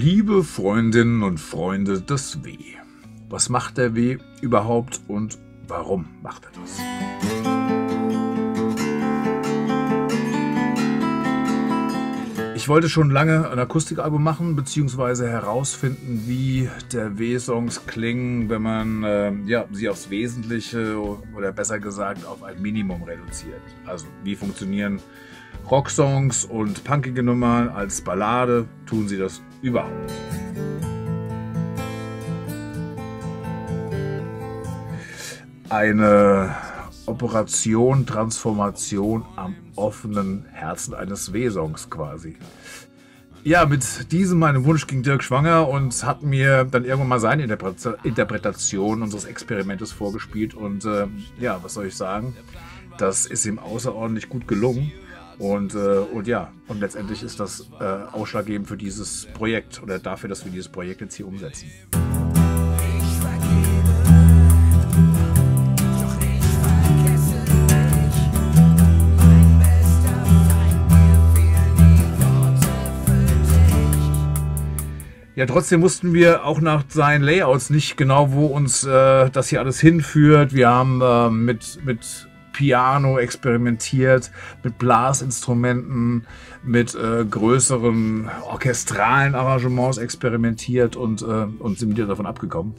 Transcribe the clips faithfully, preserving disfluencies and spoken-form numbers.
Liebe Freundinnen und Freunde des W. Was macht der W überhaupt und warum macht er das? Ich wollte schon lange ein Akustikalbum machen, beziehungsweise herausfinden, wie der W-Songs klingen, wenn man äh, ja, sie aufs Wesentliche oder besser gesagt auf ein Minimum reduziert. Also wie funktionieren Rocksongs und punkige Nummern als Ballade, tun sie das überhaupt nicht. Eine Operation, Transformation am offenen Herzen eines W-Songs quasi. Ja, mit diesem meinem Wunsch ging Dirk schwanger und hat mir dann irgendwann mal seine Interpretation unseres Experimentes vorgespielt. Und äh, ja, was soll ich sagen? Das ist ihm außerordentlich gut gelungen. Und, äh, und ja, und letztendlich ist das äh, ausschlaggebend für dieses Projekt oder dafür, dass wir dieses Projekt jetzt hier umsetzen. Ja, trotzdem wussten wir auch nach seinen Layouts nicht genau, wo uns äh, das hier alles hinführt. Wir haben äh, mit, mit Piano experimentiert, mit Blasinstrumenten, mit äh, größeren orchestralen Arrangements experimentiert und, äh, und sind wieder davon abgekommen.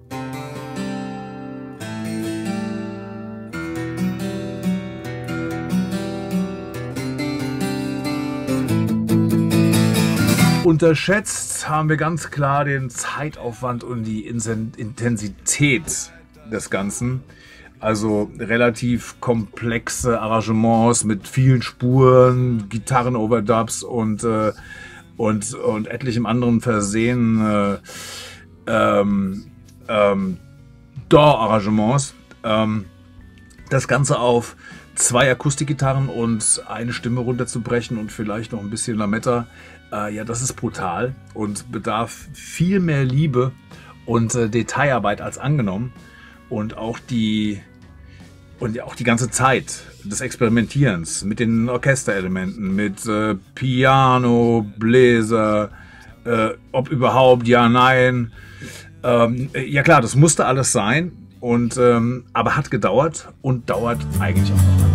Unterschätzt haben wir ganz klar den Zeitaufwand und die Intensität des Ganzen. Also relativ komplexe Arrangements mit vielen Spuren, Gitarren-Overdubs und, äh, und, und etlichem anderen Versehen äh, ähm, ähm, D A W-Arrangements. Ähm, das Ganze auf zwei Akustikgitarren und eine Stimme runterzubrechen und vielleicht noch ein bisschen Lametta. Äh, ja, das ist brutal und bedarf viel mehr Liebe und äh, Detailarbeit als angenommen. Und auch die, und ja, auch die ganze Zeit des Experimentierens mit den Orchesterelementen, mit äh, Piano, Bläser, äh, ob überhaupt, ja, nein. Ähm, ja klar, das musste alles sein, und, ähm, aber hat gedauert und dauert eigentlich auch noch.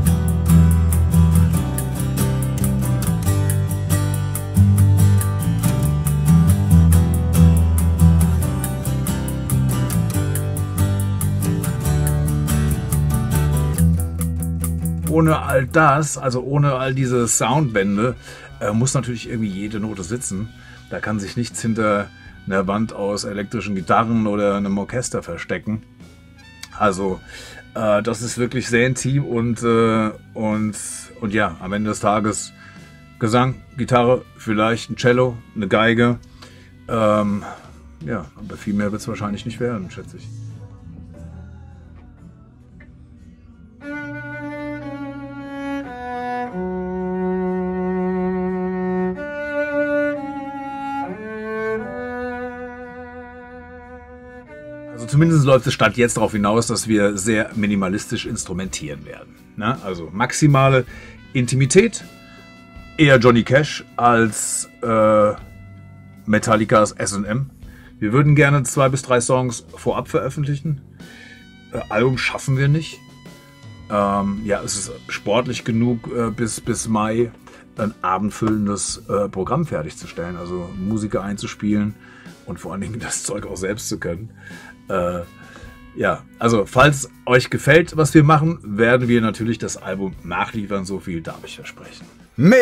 Ohne all das, also ohne all diese Soundwände, äh, muss natürlich irgendwie jede Note sitzen. Da kann sich nichts hinter einer Wand aus elektrischen Gitarren oder einem Orchester verstecken. Also äh, das ist wirklich sehr intim und, äh, und, und ja, am Ende des Tages Gesang, Gitarre, vielleicht ein Cello, eine Geige. Ähm, ja, aber viel mehr wird es wahrscheinlich nicht werden, schätze ich. Also zumindest läuft es Stand jetzt darauf hinaus, dass wir sehr minimalistisch instrumentieren werden. Ne? Also maximale Intimität, eher Johnny Cash als äh, Metallicas S und M. Wir würden gerne zwei bis drei Songs vorab veröffentlichen. Äh, Album schaffen wir nicht. Ähm, ja, es ist sportlich genug, äh, bis, bis Mai ein abendfüllendes äh, Programm fertigzustellen. Also Musiker einzuspielen und vor allen Dingen das Zeug auch selbst zu können. Äh, ja, also falls euch gefällt, was wir machen, werden wir natürlich das Album nachliefern. So viel darf ich versprechen. Mehr,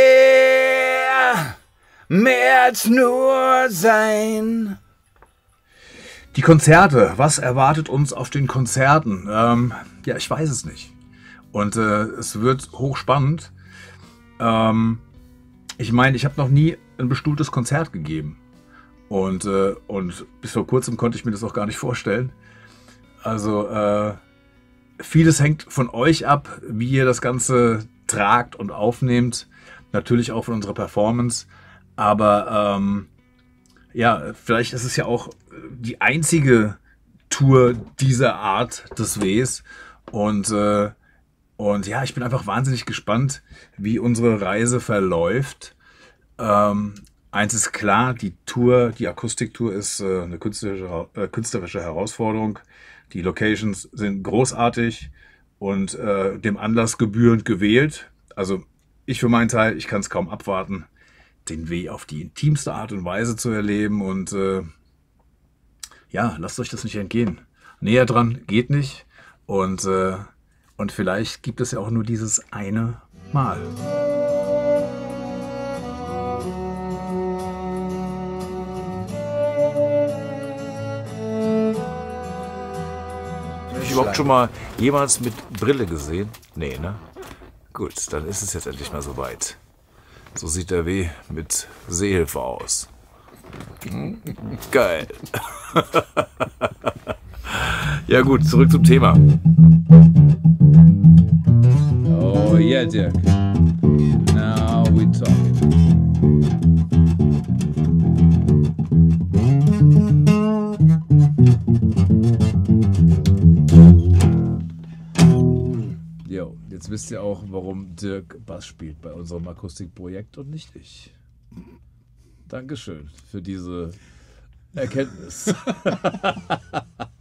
mehr als nur sein. Die Konzerte, was erwartet uns auf den Konzerten? Ähm, ja, ich weiß es nicht. Und äh, es wird hochspannend. Ähm, ich meine, ich habe noch nie ein bestuhltes Konzert gegeben. Und, äh, und bis vor kurzem konnte ich mir das auch gar nicht vorstellen. Also äh, vieles hängt von euch ab, wie ihr das Ganze tragt und aufnehmt. Natürlich auch von unserer Performance. Aber ähm, ja, vielleicht ist es ja auch die einzige Tour dieser Art des Ws. Und, äh, und ja, ich bin einfach wahnsinnig gespannt, wie unsere Reise verläuft. Ähm, eins ist klar, die Tour, die Akustiktour ist äh, eine künstlerische, äh, künstlerische Herausforderung. Die Locations sind großartig und äh, dem Anlass gebührend gewählt. Also ich für meinen Teil, ich kann es kaum abwarten, den W auf die intimste Art und Weise zu erleben. Und äh, ja, lasst euch das nicht entgehen. Näher dran geht nicht. Und, äh, und vielleicht gibt es ja auch nur dieses eine Mal. Habe ich überhaupt schon mal jemals mit Brille gesehen? Nee, ne? Gut, dann ist es jetzt endlich mal soweit. So sieht der W mit Sehhilfe aus. Geil. Ja gut, zurück zum Thema. Oh yeah, Dirk. Now we talking. Jo, jetzt wisst ihr auch, warum Dirk Bass spielt bei unserem Akustikprojekt und nicht ich. Dankeschön für diese Erkenntnis.